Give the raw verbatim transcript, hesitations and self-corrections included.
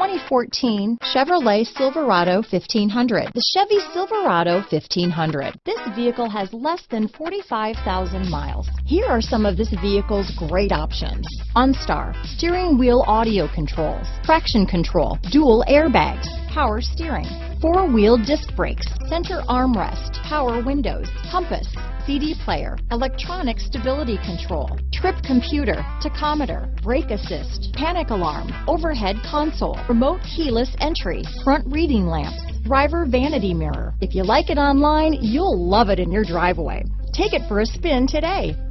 twenty fourteen Chevrolet Silverado fifteen hundred. The Chevy Silverado fifteen hundred. This vehicle has less than forty-five thousand miles. Here are some of this vehicle's great options: OnStar, steering wheel audio controls, traction control, dual airbags, power steering, four-wheel disc brakes, center armrest, power windows, compass, C D player, electronic stability control, trip computer, tachometer, brake assist, panic alarm, overhead console, remote keyless entry, front reading lamps, driver vanity mirror. If you like it online, you'll love it in your driveway. Take it for a spin today.